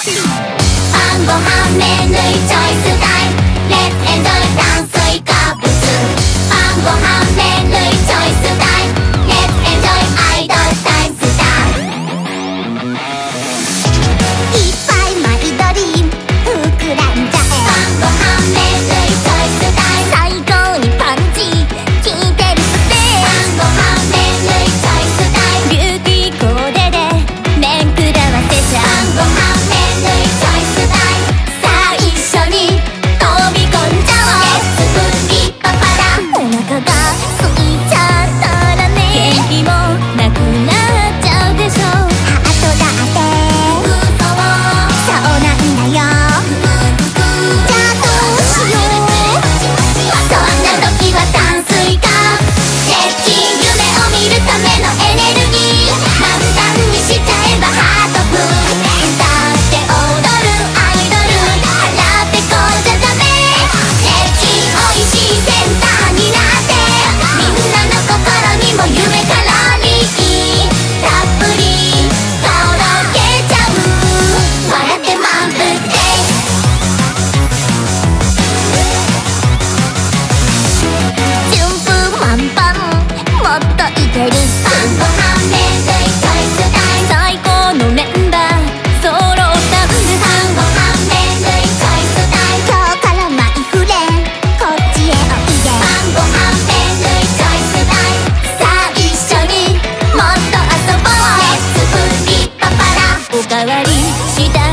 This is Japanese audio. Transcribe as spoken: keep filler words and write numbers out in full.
晩ご飯麺類チョイスタイム、レッツエンジョイ炭水化物。晩ご飯麺類チョイスタイム、レッツエンジョイアイドルタイムスター。いっぱいマイドリーム膨らんじゃえ。晩ご飯麺類チョイスタイム、最高にパンチ効いてるステー。晩ご飯麺類チョイスタイム、ビューティーコーデで麺食らわせちゃう。晩ご飯麺類チョイスタイム、さあ一緒に飛び込んじゃおう。レッツフリッパパラ。お腹が空いちゃったらね、元気もなくなっちゃうでしょ。ハートだって嘘をそうなんだよ。じゃあどうしよう。そんな時は炭水化鉄筋、夢を見るためのエネルギー満タンにしちゃえばハートフル。だって踊るアイドル腹ペコじゃダメ。鉄筋おいしいセンターになって、みんなの心にも夢からにたっぷりとろけちゃう。笑って満腹で順風満帆もっといける。晩ご飯麺類チョイスタイム、最高のメンバー揃ったんです。晩ご飯麺類チョイスタイム、今日からマイフレンこっちへおいで。晩ご飯麺類チョイスタイム、さあ一緒にもっと遊ぼう。レッツフリッパパラ。おかわりした